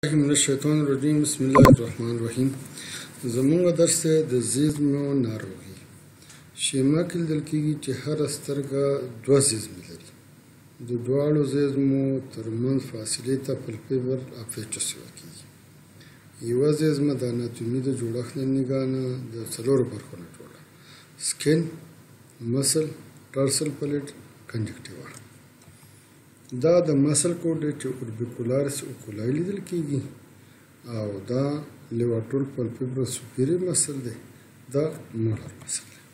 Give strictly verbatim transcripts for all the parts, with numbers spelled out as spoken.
من الشیطان الرجیم بسم الله الرحمن الرحیم. زمونږ درس دی د زیزمو ناروغي. شیما کې لیدل کېږي چې هره سترګه دوه زیزمې لري. د دواړو زیزمو ترمنځ فاصلې ته پلپیبر اپیچس ویل کېږي. یوه زیزمه د اناتومي د جوړښت نه نګاه نه د څلورو برخو نه جوړه: سکن، مسل، ټرسل پلیټ، کنجکټیوا. دا د مسل کوډ دی چې اوربیکولارس اوکولای لیدل کېږي، او دا لیواټول پلپیبرس سوپیریر مسل دی. دا مولر مسل دی.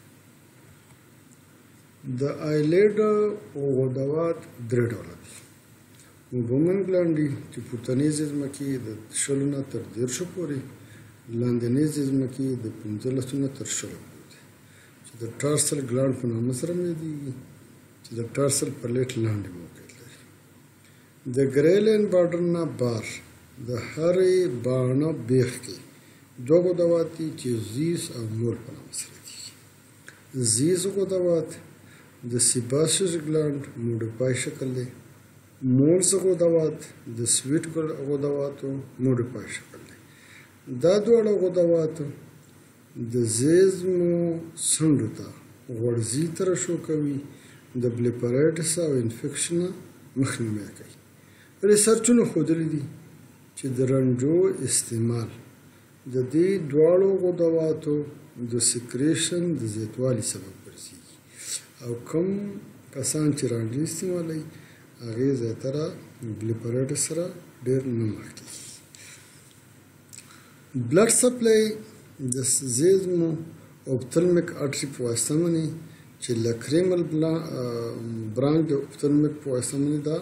د آیلیډ غدوات درې ډوله دي. موبومن ګلانډ دي چې پورتنۍ زیزمه کې د شلو نه تر دېرشو پورې، لاندنۍ زیزمه کې د پنځلسو نه تر شلو پورې دي، چې د ټارسل ګلانډ په نامه سره یادېږي، چې د ټارسل پلیټ لاندې موقعیت لري. د ګریلین بارډر نه بار د هرې باڼه بیخ کې دوه غدوات دي چې زیز او مول په نامه سره یادېږي. زیز غدوات د سیباسیس ګلانډ موډیفای شکل دی. مولز غدوات د سویټ غدواتو موډیفای شکل دی. دا دواړه غدوات د زیزمو څنډو ته غوړځي ترشح کوي، د بلیپرایټس او انفیکشن مخنیوی کوي. ریسرچونه ښودلي دي چې د رنجو استعمال د دې دواړو غدواتو د سکریشن د زیاتوالي سبب ګرځي، او کوم کسان چې رانجې استعمالوي هغې زیاتره بلیپرایټس سره ډېر نه مخ کېږي. بلډ سپلای د زیزمو اوپتلمیک اټري په واسطه منې چې لکریمل برانچ د اوپتلمیک په واسطه منې دا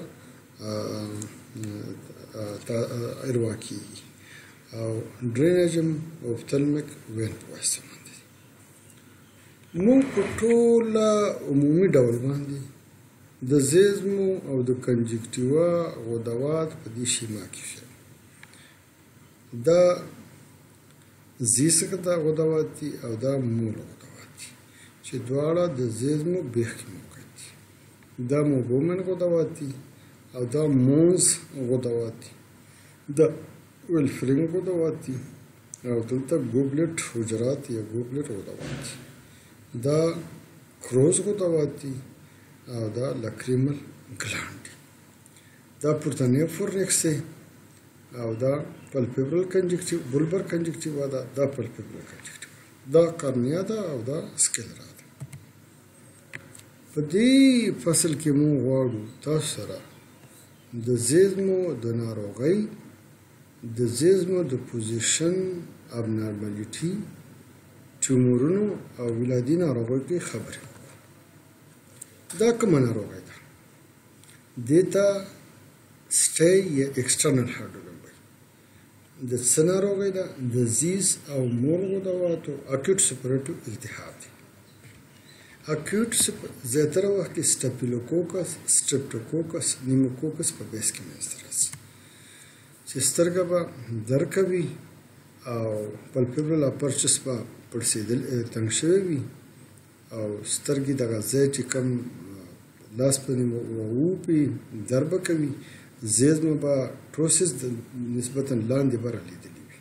اروا کېږي، او ډرینیجم اوپتلمیک وین په واسطه باندې. موږ په ټوله عمومي ډول باندې د زیزمو او د کنجکټیوا غدوات په دې شیما کې شته. دا زی څخه دا غدوات دي او دا مول غدوات دي چې دواړه د زیزمو بیخ کې موقعیت دي. دا موبومن غدوات دي او دا مونز غدوات دي. دا ویلفرینګ غدوات دي او دلته ګوبلټ حجرات یا ګوبلټ غدوات دي. دا کروز غدوات دي او دا لکریمل ګلانډ دي. دا پورتنی فورنکس دی او دا پلپیبرل کنجکټیو بولبر کنجکټیوا ده. دا پلپیبرل کنجکټیوا، دا قرنیا ده او دا سکلرا ده. په دې فصل کې موږ غواړو تاسو سره د زیزمو د ناروغۍ، د زیزمو د پوزیشن ابنارمالیټي، ټیومورونو او ولادي ناروغیو کې خبرې وکړو. دا کومه ناروغۍ ده؟ دې ته سټی یا ایکسټرنل هارډولم وایي. د څه ناروغۍ ده؟ د زیز او مول غدواتو اکیوټ سپریټو التهاب دی. اکیوټ زیاتره وخت کې سټاپیلوکوکس، سټریپټوکوکس، نیموکوکس په بیس کې منځته راځي، چې سترګه به درد کوي او پلپیبرل اپرچس به پړسېدل تنګ شوی وي، او سترګې دغه ځای چې کوم لاس باندې ووپي درد به کوي. زیزمه به پروسس نسبتا لاندې بره لیدلي وي.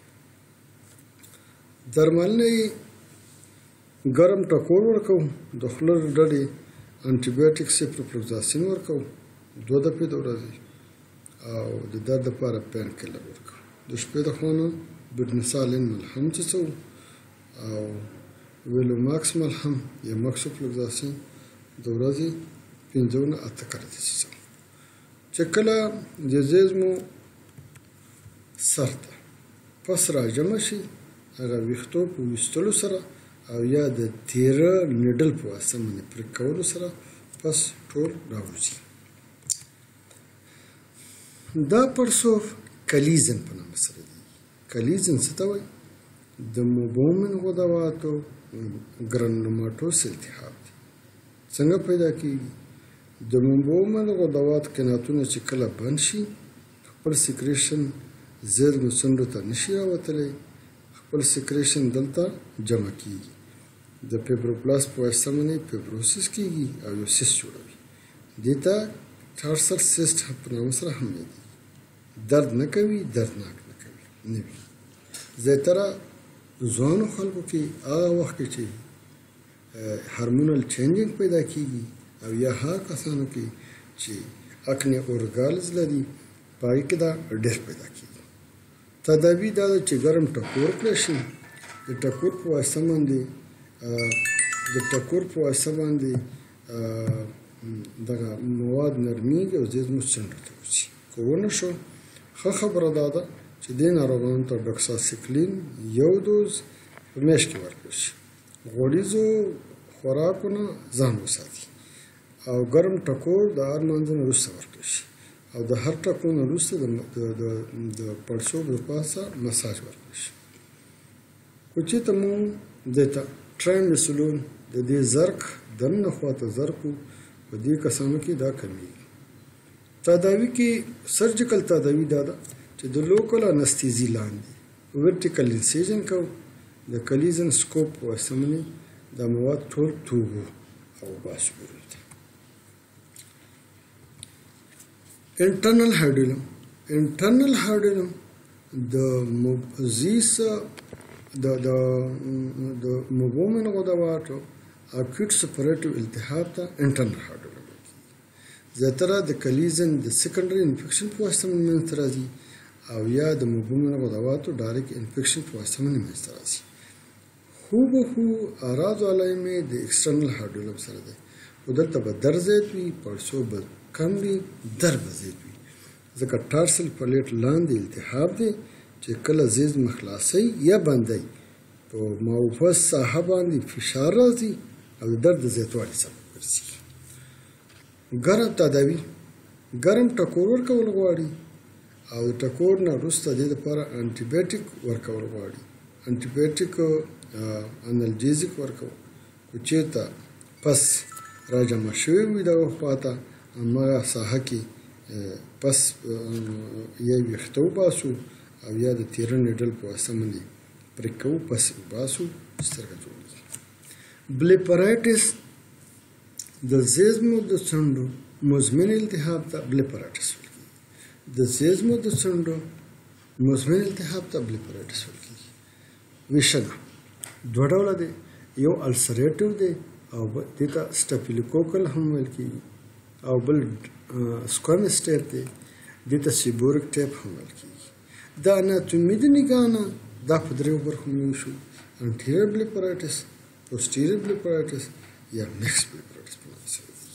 درملنه یې ګرم ټکور ورکوو، د خوله ډډې انټي بایوټیک سیپروفلوکساسین ورکوو دوه دفعې د ورځې، او د درد لپاره پین کیلر ورکوو. د شپې د خوا نه بډنسالین ملهم څڅوو، او ویلوماکس ملهم یا مکسوفلوکساسین د ورځې پنځه نه اته کرتې څڅوو. چې کله د زیزمو سر ته پس راجمع شي، هغه ویښتو په ویستلو سره او یا د تیره نیډل په واسطه باندې پرې کولو سره پس ټول راوځي. دا پړسوب کلیزن په نامه سره دی. کلیزن څه ته وایي؟ د موبومن غدواتو ګرانولوماټوس التهاب دی. څنګه پیدا کېږي؟ د موبومن غدوات قناتونه چې کله بند شي، خپل سکریشن زیزمو څنډو ته نشي راوتلی، خپل سکریشن دلته جمع کېږي. د فیبروبلاست په واسطه باندې فیبروسس کېږي او یو سیست جوړوي. دې ته ټارسل سیست په نامه سره هم یادېږي. درد نه کوي، دردناک نه کوي. نه وي. زیاتره ځوانو خلکو کې هغه وخت کې چې هارمونل چینجینګ پیدا کېږي او یا هغه کسانو کې چې اکنې اورګالز لري په هغې کې دا ډېر پیدا کېږي. تداوي دا ده چې ګرم ټکور کړی شي. د ټکور په واسطه باندې د ټکور په واسطه باندې دغه مواد نرمیږي او زیزمو څنډو ته وځي. که ونه شو ښه خبره دا ده چې دې ناروغانو ته ډاکساسیکلین یو دوز په میاشت کې ورکړل شي. غوړیزو خوراکونه ځان وساتي او ګرم ټکور د هر لمانځه نه وروسته ورکړل شي او د هر ټکور نه وروسته د پړسوب د پاسه مساج ورکړل شي. خو چېرته مونږ دې ته ټرایمسلون د دې زرک دننه خواته زرکو په دې کسانو کې دا کمیږي. تداوي کې سرجیکل تداوي دا ده چې د لوکل انستیزي لاندې ورټیکل انسیژن کوو. د کلیزن سکوپ په واسطه باندې دا مواد ټول توږو او باسو بیرون ته. انټرنل هایډرولم انټرنل هایډرولم د مبزیس د د د مبومن غدواتو اکوټ سپریټیو التهاب ته انټرنل هایډرولم زیاتره د کلیزن د سیکنډري انفیکشن په واسطه باندې منځته راځي او یا د مبومن غدواتو ډایرکټ انفیکشن په واسطه باندې منځته راځي. هوبهو اعراض علایمې د ایکسټرنل هایډرولم سره دی. خو دلته به درد زیات وي، پړسوب به کم وي، درد به زیات وي ځکه ټارسل پلیټ لاندې التهاب دی چې کله زیزم خلاصوي یا بندوي په ماوفس ساحه باندې فشار راځي او د درد د زیاتوالي سبب ګرځي. ګرم تداوي ګرم ټکور ورکول غواړي او د ټکور نه وروسته دې دپاره انټي بایوټیک ورکول غواړي. انټي بایوټیک انالجیزیک ورکول. خو چېرته پس راجمع شوی وي دغه خواته هماغه ساحه کې پس یا ویښته وباسو او یا د تیره نیډل په واسطه باندې پرې کوو، پس وباسو، سترګه جوړېږي. بلیپرایټس د زیزمو د څنډو مزمن التهاب ته بلیپرایټس ویل کېږي. د زیزمو د څنډو مزمن التهاب ته بلیپرایټس ویل کېږي. ویشنه دوه ډوله دی، یو السریټیو دی او دې ته سټاپیلوکوکل هم ویل کېږي او بل سکوامس ټیپ دی، دې ته سیبورک ټیپ هم ویل کېږي. دا اناتومي د نګاه نه دا په دریو برخو وویشو: انټیریور بلیپرایټس، پوسټیریور بلیپرایټس یا میکس بلیپرایټس په نامه سره دی.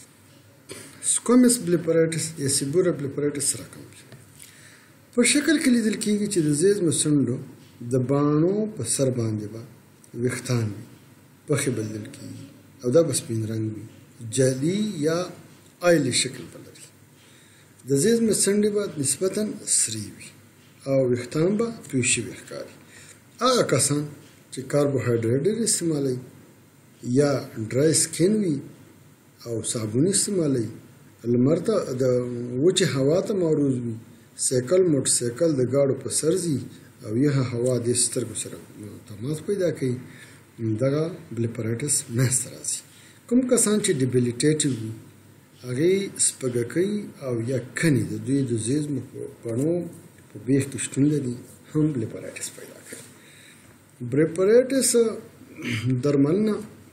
سکوامس بلیپرایټس یا سیبورک بلیپرایټس سره کوم په شکل کې لیدل کېږي چې د زیزمو څنډو د باڼو په سر باندې به ویښتان وي، پخې به لیدل کېږي او دا به سپین رنګ وي، جعلي یا آیلي شکل به لري. د زیزمو څنډې به نسبتاً سرې وي او ویښتان به توی شوي ښکاري. هغه کسان چې کاربوهایډریټ ډېر استعمالوي یا ډرای سکین وي او صابون استعمالوي، لمر ته د وچې هوا ته معرض وي، سایکل موټر سایکل د ګاډو په سر ځي او یخه هوا د سترګو سره تماس پیدا کوي، دغه بلیپرایټس منځته راځي. کوم کسان چې ډیبلیټیټیو وي هغې سپږکۍ او یا کنې د دوی د زیزمو په بڼو په بیخ کې شتون لري هم بلیپرایټس پیدا کوي. بلیپرایټس درملنه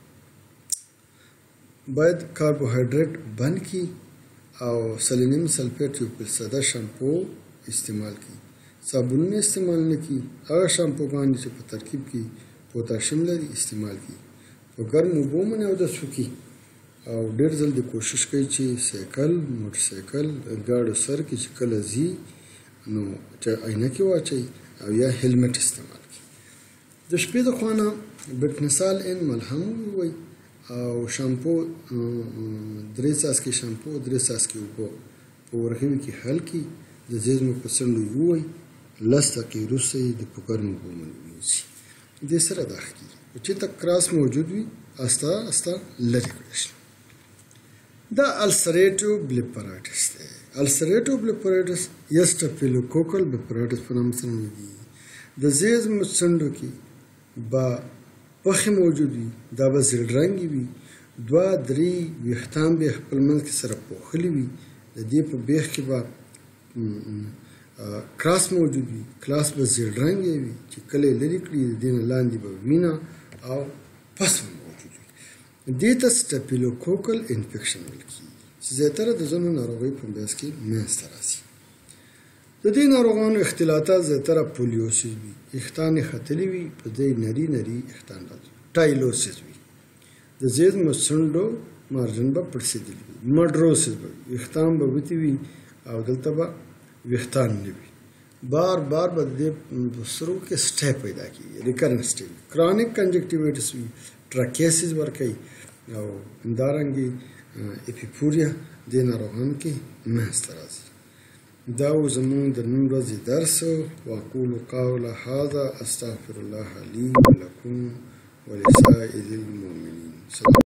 باید کاربوهایډریټ بند کړي او سلینیم سلفیټ یو فیصده شامپو استعمال کړي. صابونونه استعمال نه کړي. هغه شامپوګانې چې په ترکیب کې پوتاشیم لري استعمال کړي. په ګرمو اوبو باندې اودس وکړي او ډېر ځل د کوشش کوي چې سایکل موټر سایکل ګاډو سر کې چې کله ځي نو چې عینکې واچوي او یا هیلمټ استعمال کړي. د شپې د خوا نه بټنسال ان ملهم ووایي او شامپو درې څاڅکي شامپو درې څاڅکي اوبه په ورغوي کې حل کړي، د زیزمو په څنډو یې ووایي، لس دقیقې وروسته یې د په ګرمو اوبو باندې ونیسي. دې سره دا ښه کېږي. چې ته کراس موجود وي استه استه لرې کړی شي. دا السریټیو بلیپرایټس دی. السریټیو بلیپرایټس یا سټاپیلوکوکل بلیپرایټس په نامه سره یادېږي. د زیزمو څنډو کې به پخې موجود وي، دا به زیړ رنګې وي، دوه درې ویښتان به خپل منځ کې سره پوښلي وي، د دې په بیخ کې به کراس موجود وي، کلاس به زیړ رنګې وي چې کله یې لرې کړي د دې نه لاندې به وینه او پس موجود وي. دې ته سټاپیلوکوکل انفیکشن ویل کېږي چې زیاتره د ځینو ناروغیو په میاشت کې منځته راځي. د دې ناروغانو اختلاطات زیاتره پولیوسیس وي، ویښتان یې ختلي وي، په ځای نري نري ویښتان راځي. ټایلوسیس وي، د زیږد څنډو مارجن به پړسېدلي وي. مډروسیس به وي، ویښتان به وتې وي او دلته به ویښتان نه وي. بار بار به د دې په سرو کې سټی پیدا کېږي، ریکرنس سټی. کرانیک کنجکټیویټس وي، ټراکیسیس ورکوي او همدارنګې اپیپوریا دې ناروغانو کې منځته راځي. دا و زموږ د نن ورځې درس. واقول قول هذا استغفر الله لي ولكم ولسائر المؤمنين.